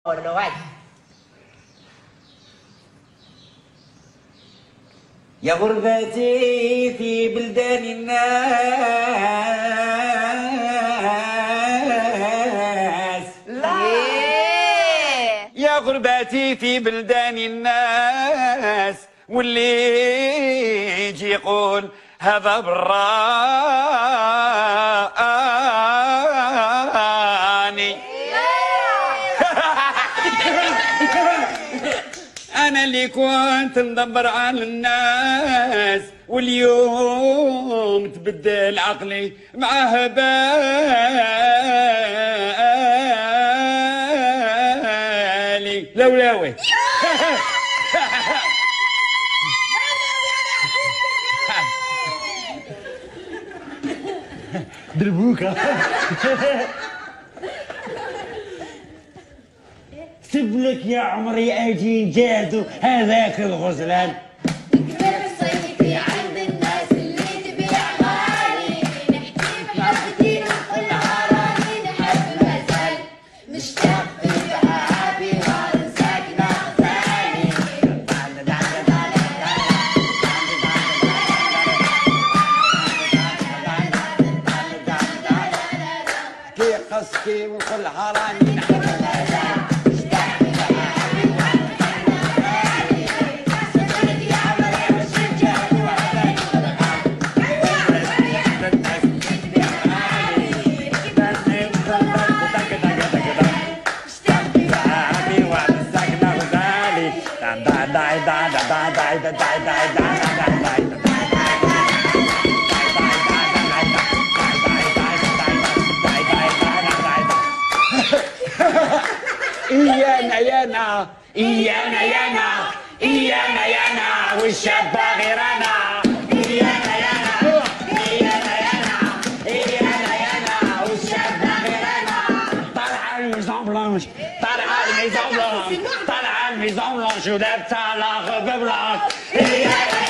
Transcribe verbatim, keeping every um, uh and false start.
الرواد. يا غربتي في بلدان الناس، لا يا غربتي في بلدان الناس، واللي يجي يقول هذا براني. أنا اللي كنت ندبر على الناس، واليوم تبدل عقلي معاه بالي. لولاوي دربوكا. سيب لك يا عمري اجي نجاهدوا هذاك الغزلان. كبر صيفي عند الناس اللي تبيع غالي، نحكي بحبتي نقول عراني نحب المزال، مشتاق بها عابي وارن ساكنة غزالي. كي قصكي وكل حراني نحب إيانا يانا إيانا يانا إيانا يانا والشاب غيرنا. إيانا يانا إيانا يانا إيانا يانا والشاب غيرنا. طالعة الميزون بلانش، طالعة الميزون بلانش، طالعة الميزون بلانش ولابسة لاغ ببلاش.